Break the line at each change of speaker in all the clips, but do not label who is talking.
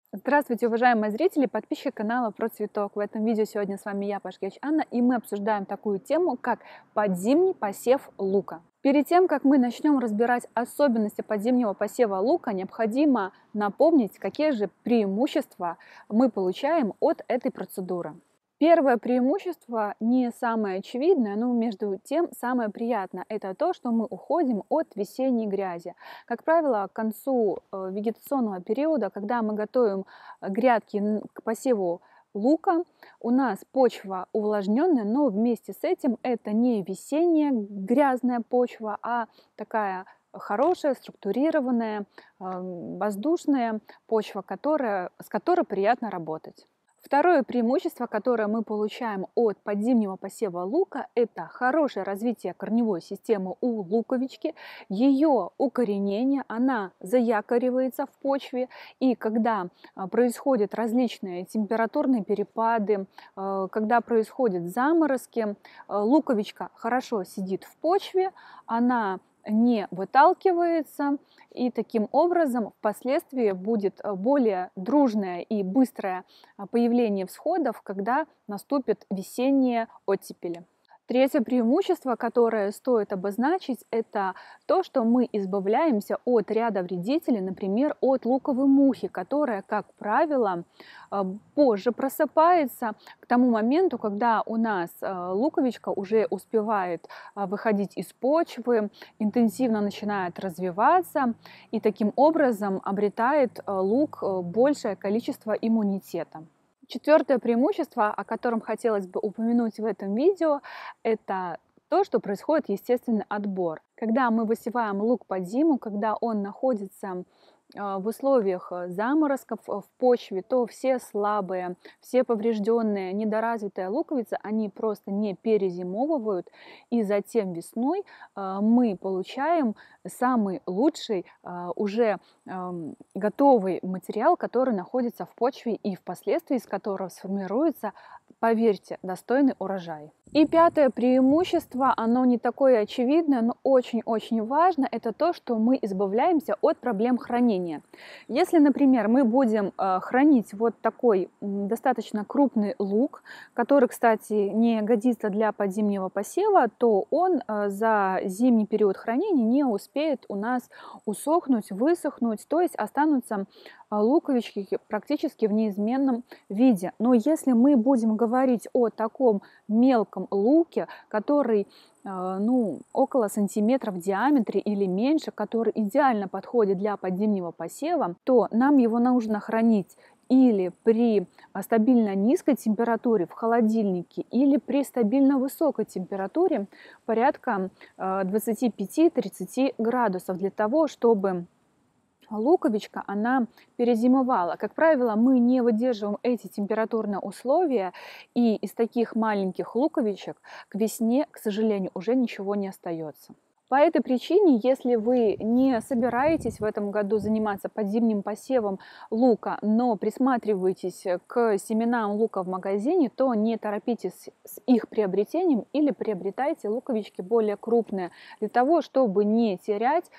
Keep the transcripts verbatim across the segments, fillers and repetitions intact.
Здравствуйте, уважаемые зрители, подписчики канала Про Цветок. В этом видео сегодня с вами я, Пашкевич Анна, и мы обсуждаем такую тему, как подзимний посев лука. Перед тем, как мы начнем разбирать особенности подзимнего посева лука, необходимо напомнить, какие же преимущества мы получаем от этой процедуры. Первое преимущество, не самое очевидное, но между тем самое приятное, это то, что мы уходим от весенней грязи. Как правило, к концу вегетационного периода, когда мы готовим грядки к посеву лука, у нас почва увлажненная, но вместе с этим это не весенняя грязная почва, а такая хорошая, структурированная, воздушная почва, которая, с которой приятно работать. Второе преимущество, которое мы получаем от подзимнего посева лука, это хорошее развитие корневой системы у луковички, ее укоренение, она заякоривается в почве, и когда происходят различные температурные перепады, когда происходят заморозки, луковичка хорошо сидит в почве, она не выталкивается, и таким образом впоследствии будет более дружное и быстрое появление всходов, когда наступят весенние оттепели. Третье преимущество, которое стоит обозначить, это то, что мы избавляемся от ряда вредителей, например, от луковой мухи, которая, как правило, позже просыпается к тому моменту, когда у нас луковичка уже успевает выходить из почвы, интенсивно начинает развиваться, и таким образом обретает лук большее количество иммунитета. Четвертое преимущество, о котором хотелось бы упомянуть в этом видео, это то, что происходит естественный отбор. Когда мы высеваем лук под зиму, когда он находится в условиях заморозков в почве, то все слабые, все поврежденные, недоразвитые луковицы, они просто не перезимовывают, и затем весной мы получаем самый лучший, уже готовый материал, который находится в почве и впоследствии из которого сформируется, поверьте, достойный урожай. И пятое преимущество, оно не такое очевидное, но очень-очень важно, это то, что мы избавляемся от проблем хранения. Если, например, мы будем хранить вот такой достаточно крупный лук, который, кстати, не годится для подзимнего посева, то он за зимний период хранения не успеет у нас усохнуть, высохнуть, то есть останутся луковички практически в неизменном виде. Но если мы будем говорить о таком мелком луке, который ну, около сантиметра в диаметре или меньше, который идеально подходит для подзимнего посева, то нам его нужно хранить или при стабильно низкой температуре в холодильнике, или при стабильно высокой температуре порядка двадцати пяти — тридцати градусов, для того, чтобы луковичка, она перезимовала. Как правило, мы не выдерживаем эти температурные условия, и из таких маленьких луковичек к весне, к сожалению, уже ничего не остается. По этой причине, если вы не собираетесь в этом году заниматься подзимним посевом лука, но присматриваетесь к семенам лука в магазине, то не торопитесь с их приобретением или приобретайте луковички более крупные, для того, чтобы не терять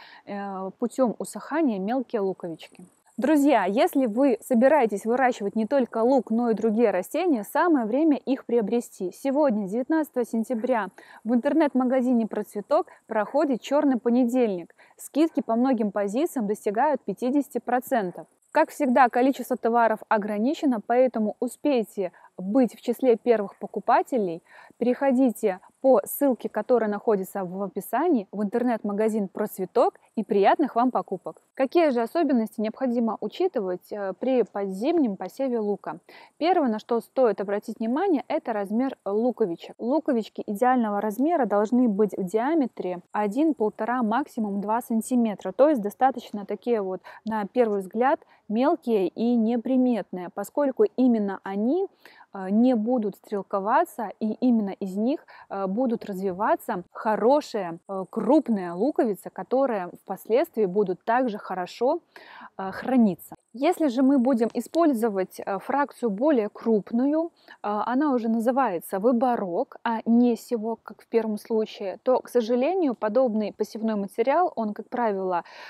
путем усыхания мелкие луковички. Друзья, если вы собираетесь выращивать не только лук, но и другие растения, самое время их приобрести. Сегодня, девятнадцатого сентября, в интернет-магазине Про Цветок проходит черный понедельник. Скидки по многим позициям достигают пятидесяти процентов. Как всегда, количество товаров ограничено, поэтому успейте быть в числе первых покупателей. Переходите по ссылке, которая находится в описании, в интернет-магазин Про Цветок, и приятных вам покупок. Какие же особенности необходимо учитывать при подзимнем посеве лука? Первое, на что стоит обратить внимание, это размер луковичек. Луковички идеального размера должны быть в диаметре один-полтора, максимум два сантиметра. То есть достаточно такие вот, на первый взгляд, мелкие и неприметные, поскольку именно они не будут стрелковаться, и именно из них будут развиваться хорошие крупные луковицы, которые впоследствии будут также хорошо храниться. Если же мы будем использовать фракцию более крупную, она уже называется выборок, а не севок, как в первом случае, то, к сожалению, подобный посевной материал, он, как правило,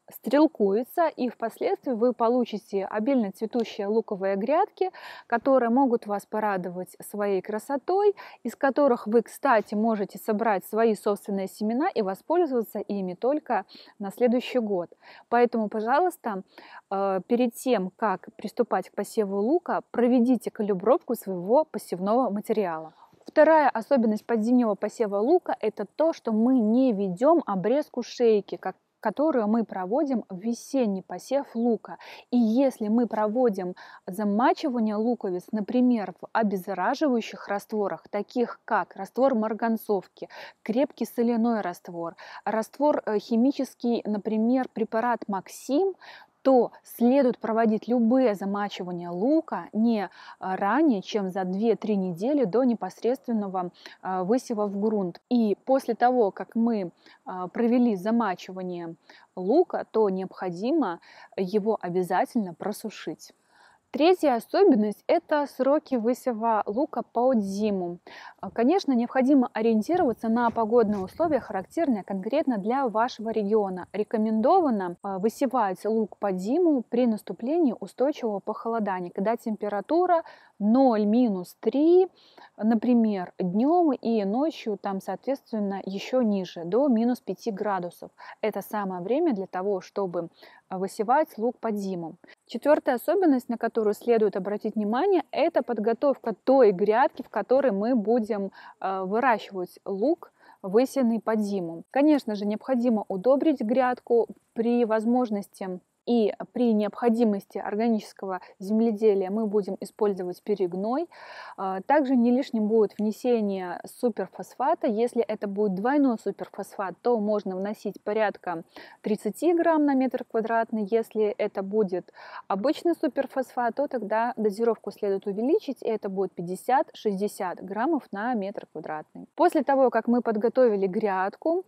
стрелкуется, и впоследствии вы получите обильно цветущие луковые грядки, которые могут вас порадовать своей красотой, из которых вы, кстати, можете собрать свои собственные семена и воспользоваться ими только на следующий год. Поэтому, пожалуйста, перед тем, как приступать к посеву лука, проведите калибровку своего посевного материала. Вторая особенность подзимнего посева лука – это то, что мы не ведем обрезку шейки, как которую мы проводим в весенний посев лука. И если мы проводим замачивание луковиц, например, в обеззараживающих растворах, таких как раствор марганцовки, крепкий соляной раствор, раствор химический, например, препарат Максим, то следует проводить любые замачивания лука не ранее, чем за две-три недели до непосредственного высева в грунт. И после того, как мы провели замачивание лука, то необходимо его обязательно просушить. Третья особенность – это сроки высева лука под зиму. Конечно, необходимо ориентироваться на погодные условия, характерные конкретно для вашего региона. Рекомендовано высевать лук под зиму при наступлении устойчивого похолодания, когда температура ноль три, например, днем и ночью, там, соответственно, еще ниже, до минус пяти градусов. Это самое время для того, чтобы высевать лук под зиму. Четвертая особенность, на которую следует обратить внимание, это подготовка той грядки, в которой мы будем выращивать лук, высеянный под зиму. Конечно же, необходимо удобрить грядку при возможности. И при необходимости органического земледелия мы будем использовать перегной. Также не лишним будет внесение суперфосфата. Если это будет двойной суперфосфат, то можно вносить порядка тридцати грамм на метр квадратный. Если это будет обычный суперфосфат, то тогда дозировку следует увеличить, и это будет пятьдесят-шестьдесят граммов на метр квадратный. После того, как мы подготовили грядку,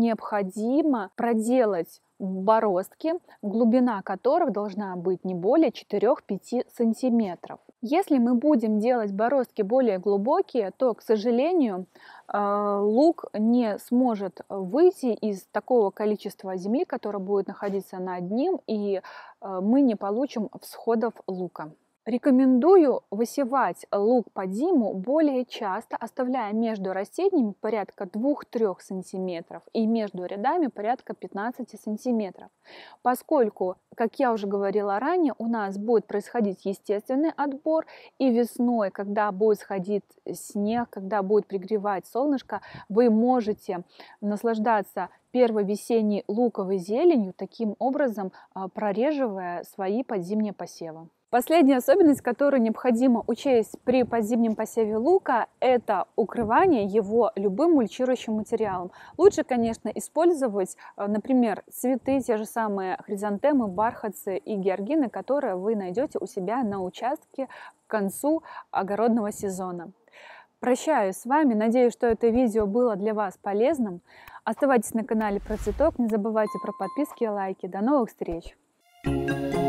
необходимо проделать бороздки, глубина которых должна быть не более четырёх-пяти сантиметров. Если мы будем делать бороздки более глубокие, то, к сожалению, лук не сможет выйти из такого количества земли, которое будет находиться над ним, и мы не получим всходов лука. Рекомендую высевать лук под зиму более часто, оставляя между растениями порядка двух-трёх сантиметров и между рядами порядка пятнадцати сантиметров, поскольку, как я уже говорила ранее, у нас будет происходить естественный отбор, и весной, когда будет сходить снег, когда будет пригревать солнышко, вы можете наслаждаться первой весенней луковой зеленью, таким образом прореживая свои подзимние посевы. Последняя особенность, которую необходимо учесть при подзимнем посеве лука, это укрывание его любым мульчирующим материалом. Лучше, конечно, использовать, например, цветы, те же самые хризантемы, бархатцы и георгины, которые вы найдете у себя на участке к концу огородного сезона. Прощаюсь с вами, надеюсь, что это видео было для вас полезным. Оставайтесь на канале Про Цветок, не забывайте про подписки и лайки. До новых встреч!